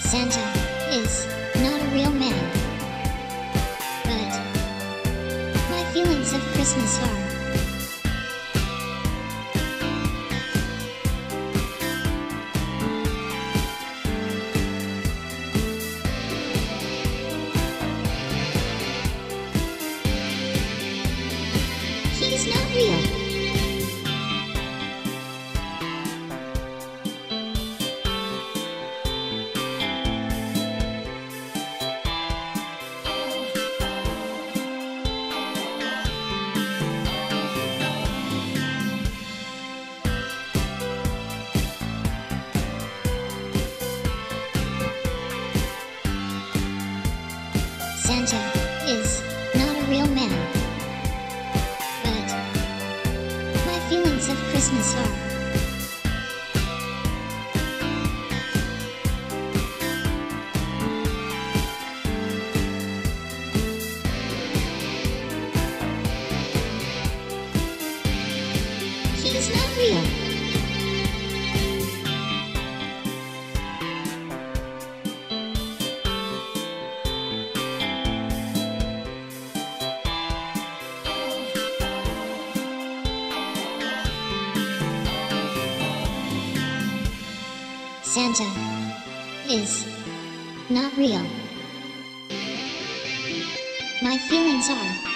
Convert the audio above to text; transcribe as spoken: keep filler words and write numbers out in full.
Santa is not a real man, but my feelings of Christmas are. He's not real. Santa is not a real man, but my feelings of Christmas are. He's not real. Santa is not real. My feelings are.